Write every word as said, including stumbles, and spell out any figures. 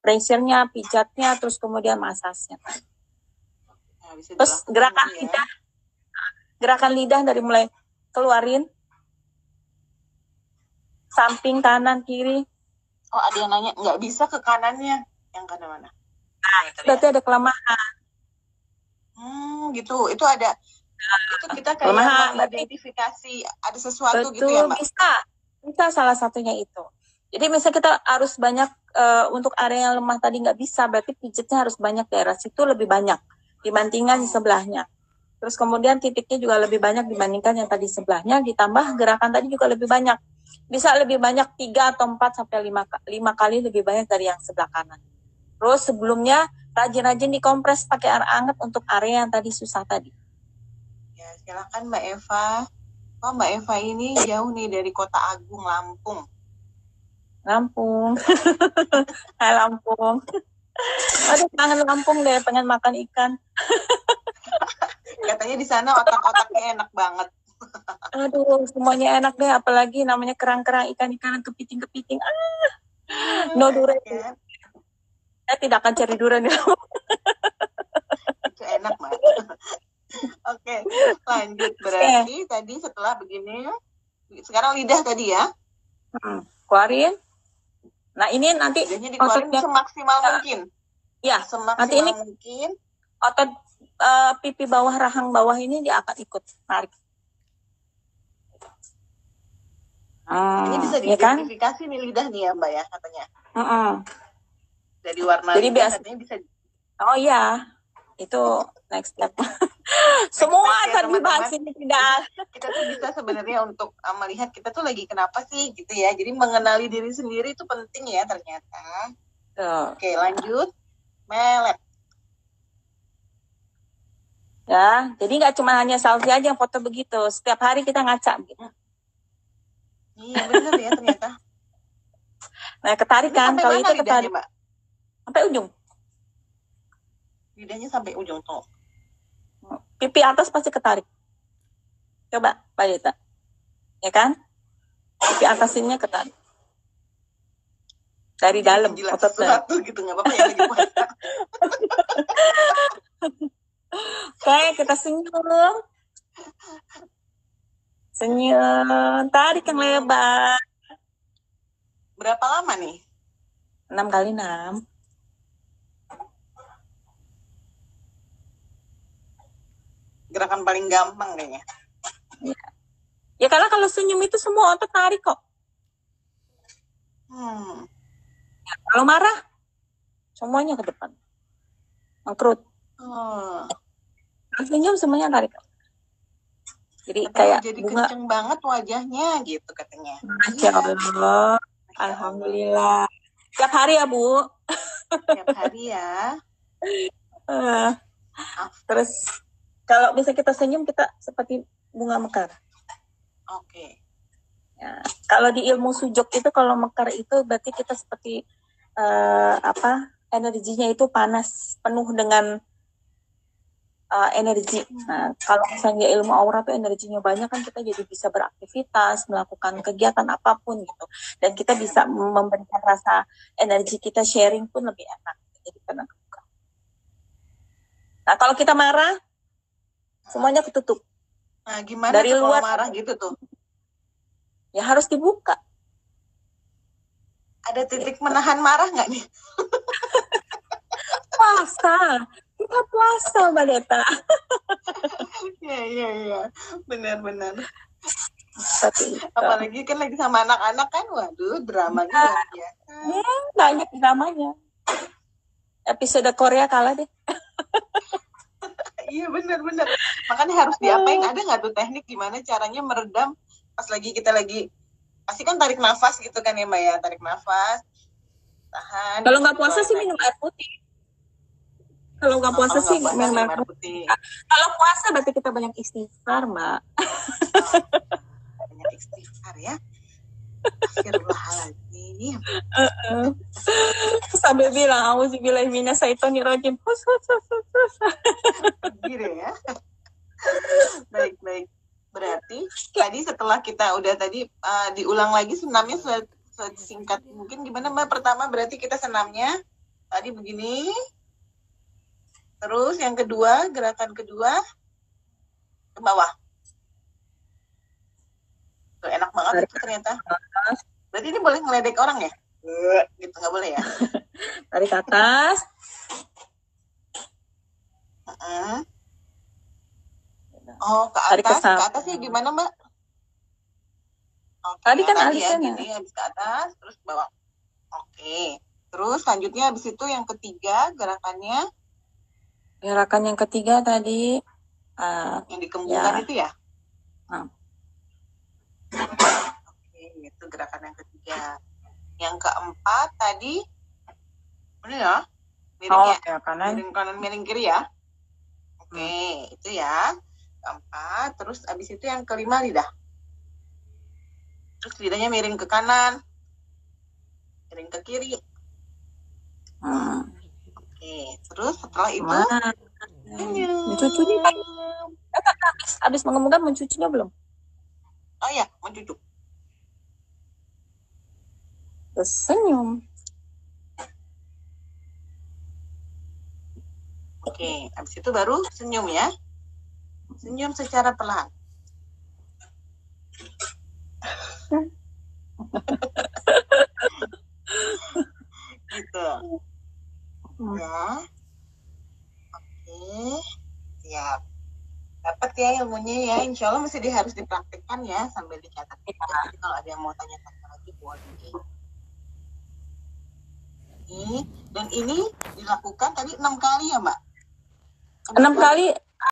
pressure-nya, pijatnya, terus kemudian masasnya. Nah, bisa terus gerakan ya. lidah, gerakan lidah dari mulai keluarin, samping, kanan, kiri. Oh, ada yang nanya, nggak bisa ke kanannya. Yang kanan mana? Nah, itu berarti ada kelemahan. Hmm, gitu. Itu ada, itu kita kayak kelemahan, mengidentifikasi ada sesuatu betul, gitu ya, Mbak? Bisa, bisa salah satunya itu. Jadi misalnya kita harus banyak, uh, untuk area yang lemah tadi nggak bisa, berarti pijatnya harus banyak daerah situ lebih banyak dibandingkan di sebelahnya. Terus kemudian titiknya juga lebih banyak dibandingkan yang tadi sebelahnya, ditambah gerakan tadi juga lebih banyak. Bisa lebih banyak tiga atau empat sampai lima kali lebih banyak dari yang sebelah kanan. Terus sebelumnya rajin-rajin dikompres pakai air hangat untuk area yang tadi susah tadi. Ya, silakan Mbak Eva. Oh, Mbak Eva ini jauh nih dari Kota Agung, Lampung. Lampung. Hai Lampung. Aduh, kangen Lampung deh, pengen makan ikan. Katanya di sana otak-otaknya enak banget. Aduh, semuanya enak deh, apalagi namanya kerang-kerang, ikan-ikan, kepiting-kepiting. Ah, no durian. Ya. Saya tidak akan cari durian ya. Itu enak, Mbak. Oke, lanjut. Berarti okay. Tadi setelah begini, sekarang lidah tadi ya. Hmm, keluarin. Nah, ini nanti lidahnya dikeluarin ototnya, semaksimal ya, mungkin. Ya, semaksimal nanti ini mungkin. Otot uh, pipi bawah, rahang bawah ini dia akan ikut tarik. Hmm, ini bisa diidentifikasi ya kan? Nih lidah nih ya Mbak ya katanya. Uh-uh. Dari warna jadi lidah biasa, katanya bisa. Oh iya, itu next step. Semua akan dibahas ini tidak. Kita tuh bisa sebenarnya untuk uh, melihat kita tuh lagi kenapa sih gitu ya. Jadi mengenali diri sendiri itu penting ya ternyata. Tuh. Oke lanjut, melet. Ya, jadi nggak cuma hanya selfie aja yang foto begitu. Setiap hari kita ngaca gitu. Iya benar ya ternyata. Nah ketarikan kalau itu ketarik Mbak? Sampai ujung. Lidahnya sampai ujung tuh. Pipi atas pasti ketarik. Coba Pak Dita. Ya kan? Pipi atasnya ketarik. Dari jadi dalam ototnya. Sesuatu gitu nggak apa-apa ya lagi puasa. Oke, kita senyum. Senyum, tarik yang lebar. Berapa lama nih? enam kali enam. Gerakan paling gampang kayaknya. Ya. Ya karena kalau senyum itu semua otot tarik kok. Hmm. Ya, kalau marah, semuanya ke depan. Mengkerut. Hmm. Kalau senyum semuanya tarik. Jadi tapi kayak jadi bunga. Kenceng banget wajahnya gitu katanya. Masya Allah. Alhamdulillah. Tiap hari ya Bu. Tiap hari ya. uh, terus kalau bisa kita senyum kita seperti bunga mekar. Oke. Okay. Ya, kalau di ilmu sujud itu kalau mekar itu berarti kita seperti uh, apa? Energinya itu panas, penuh dengan Uh, energi. Nah, kalau misalnya ilmu aura tuh energinya banyak kan kita jadi bisa beraktivitas, melakukan kegiatan apapun gitu. Dan kita bisa memberikan rasa energi kita sharing pun lebih enak. Jadi karena kebuka. Nah, kalau kita marah, semuanya ketutup. Nah, gimana dari tuh luar kalau marah gitu tuh? Ya harus dibuka. Ada titik menahan marah nggak nih? Puasa. Kita puasa Mbak Deta. Iya iya iya, benar-benar. Tapi, apalagi kan lagi sama anak-anak kan, waduh dramanya luar biasa. Hmm, banyak dramanya. Episode Korea kalah deh. Iya benar-benar. Makanya harus diapain? Ada nggak tuh teknik gimana caranya meredam pas lagi kita lagi pasti kan tarik nafas gitu kan ya Mbak ya, tarik nafas, tahan. Kalau nggak puasa sih minum air putih. Kalau nggak puasa sih minum air putih. Kalau puasa berarti kita banyak istighfar, Mbak. Banyak istighfar ya. Astagfirullahaladzim. Uh-uh. Sambil bilang, auzubillahi minasyaitonirrajim. Hus hus hus hus. Gitu ya. Baik baik. Berarti tadi setelah kita udah tadi uh, diulang lagi senamnya singkat mungkin gimana Mbak? Pertama berarti kita senamnya tadi begini. Terus yang kedua, gerakan kedua ke bawah. Tuh, enak banget itu ternyata. Berarti ini boleh ngeledek orang ya? Gitu, nggak boleh ya? Tarik ke atas. Uh-uh. Oh, ke Tarik ke atas. Ke samping. atasnya gimana, Mbak? Oke, Tadi kan tadi ya, alisnya. gini, habis ke atas, terus ke bawah. Oke. Terus selanjutnya habis itu yang ketiga, gerakannya Gerakan yang ketiga tadi. Uh, yang dikembangkan ya. itu ya? Nah. Oke, itu gerakan yang ketiga. Yang keempat tadi, ini ya, miring Oh, ya, ya, kanan. miring kanan, miring kiri ya. Oke, hmm. itu ya. Keempat, terus abis itu yang kelima lidah. Terus lidahnya miring ke kanan, miring ke kiri. Hmm. Oke, terus setelah itu, mencucunya kan? Habis, habis mengemukan mencucinya belum? Oh ya, mencucuk. Terus senyum. Oke, habis itu baru senyum ya. Senyum secara pelan. Gitu. Ya. Oke. Siap. Dapat ya ilmunya ya. Insya Allah masih di, harus dipraktikkan ya sambil dicatat. Ya. Jadi kalau ada yang mau tanya-tanya lagi boleh. Ini dan ini dilakukan tadi enam kali ya, Mbak? Enam kali